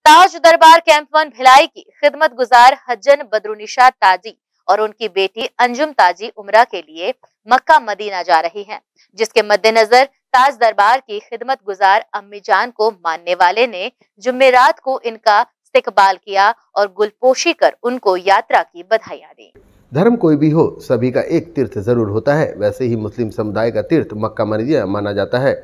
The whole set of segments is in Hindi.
ताज दरबार कैंप 1 भिलाई की खिदमत गुजार हज्जन बदरुनिशा ताजी और उनकी बेटी अंजुम ताजी उम्रा के लिए मक्का मदीना जा रही हैं, जिसके मद्देनजर ताज दरबार की खिदमत गुजार अम्मी जान को मानने वाले ने जुम्मेरात को इनका इस्तकबाल किया और गुलपोशी कर उनको यात्रा की बधाइयां दी। धर्म कोई भी हो, सभी का एक तीर्थ जरूर होता है। वैसे ही मुस्लिम समुदाय का तीर्थ मक्का मदीना माना जाता है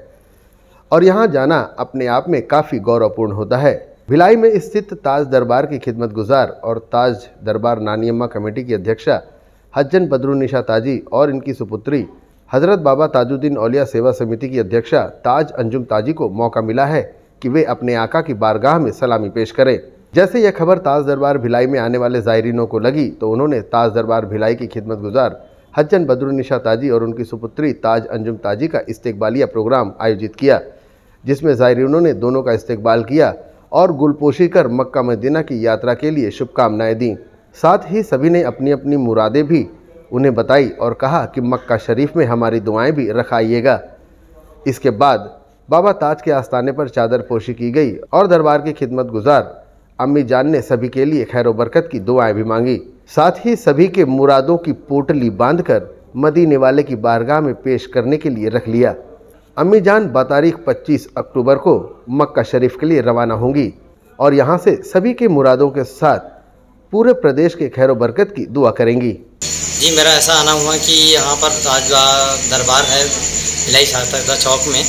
और यहाँ जाना अपने आप में काफी गौरवपूर्ण होता है। भिलाई में स्थित ताज दरबार की खिदमत गुजार और ताज दरबार नानियम्मा कमेटी की अध्यक्षा हज्जन बदरुनिशा ताजी और इनकी सुपुत्री हजरत बाबा ताजुद्दीन औलिया सेवा समिति की अध्यक्षा ताज अंजुम ताजी को मौका मिला है कि वे अपने आका की बारगाह में सलामी पेश करें। जैसे यह खबर ताज दरबार भिलाई में आने वाले ज़ायरीनों को लगी तो उन्होंने ताज दरबार भिलाई की खिदमत गुजार हज्जन बदरुनिशा ताजी और उनकी सुपुत्री ताज अंजुम ताजी का इस्तकबालिया प्रोग्राम आयोजित किया, जिसमें ज़ायरीनों ने दोनों का इस्तकबाल किया और गुलपोशी कर मक्का मदीना की यात्रा के लिए शुभकामनाएं दी। साथ ही सभी ने अपनी अपनी मुरादें भी उन्हें बताई और कहा कि मक्का शरीफ में हमारी दुआएं भी रखाइएगा। इसके बाद बाबा ताज के आस्थाने पर चादर पोशी की गई और दरबार की खिदमत गुजार अम्मी जान ने सभी के लिए खैर बरकत की दुआएं भी मांगी। साथ ही सभी के मुरादों की पोटली बांधकर मदीने वाले की बारगाह में पेश करने के लिए रख लिया। अम्मी जान बातारीख 25 अक्टूबर को मक्का शरीफ के लिए रवाना होंगी और यहाँ से सभी के मुरादों के साथ पूरे प्रदेश के खैर बरकत की दुआ करेंगी। जी, मेरा ऐसा आना हुआ कि यहाँ पर ताज दरबार है भिलाई शाहतरदा चौक में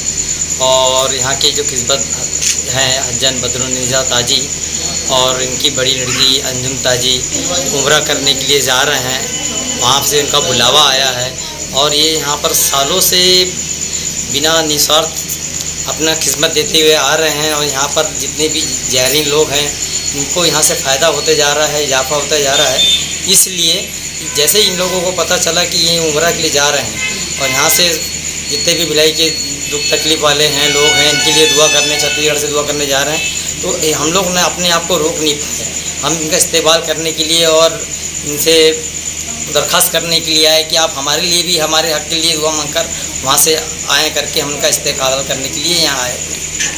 और यहाँ की जो खिदमत है हज्जन बदरुनिशा ताजी और इनकी बड़ी लड़की अंजुम ताजी उम्रा करने के लिए जा रहे हैं। वहाँ से इनका बुलावा आया है और ये यहाँ पर सालों से बिना निस्वार्थ अपना खिदमत देते हुए आ रहे हैं और यहाँ पर जितने भी ज़ायरीन लोग हैं इनको यहाँ से फ़ायदा होते जा रहा है, इजाफा होता जा रहा है। इसलिए जैसे इन लोगों को पता चला कि ये उम्रा के लिए जा रहे हैं और यहाँ से जितने भी भिलाई के दुख तकलीफ़ वाले हैं लोग हैं इनके लिए दुआ करने, छत्तीसगढ़ से दुआ करने जा रहे हैं, तो हम लोग ने अपने आप को रोक नहीं पाए। हम इनका इस्तेमाल करने के लिए और इनसे दरख्वास्त करने के लिए आए कि आप हमारे लिए भी हमारे हक़ के लिए दुआ मांगकर वहाँ से आए करके हम उनका इस्तेमाल करने के लिए यहाँ आए।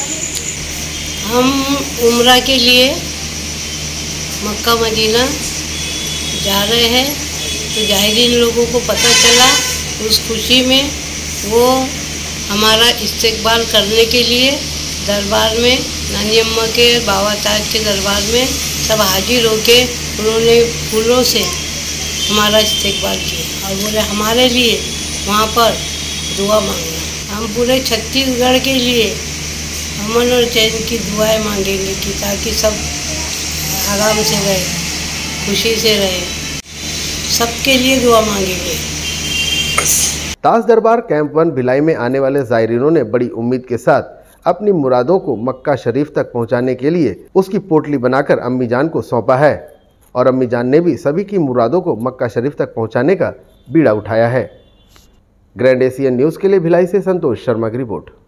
हम उम्रा के लिए मक्का मदीना जा रहे हैं, तो ज़ायरीन लोगों को पता चला, उस खुशी में वो हमारा इस्तकबाल करने के लिए दरबार में नानियम्मा के बाबा ताज के दरबार में सब हाजिर होके उन्होंने फूलों से हमारा इस्तकबाल किया और बोले हमारे लिए वहाँ पर दुआ मांगना। हम पूरे छत्तीसगढ़ के लिए अमन और चैन की दुआएं मांगेंगे कि ताकि सब आराम से रहे, खुशी से रहे, सबके लिए दुआ मांगेंगे। ताज दरबार कैंप 1 भिलाई में आने वाले ज़ायरीनों ने बड़ी उम्मीद के साथ अपनी मुरादों को मक्का शरीफ तक पहुंचाने के लिए उसकी पोटली बनाकर अम्मी जान को सौंपा है और अम्मी जान ने भी सभी की मुरादों को मक्का शरीफ तक पहुंचाने का बीड़ा उठाया है। ग्रैंड एशियन न्यूज़ के लिए भिलाई से संतोष शर्मा की रिपोर्ट।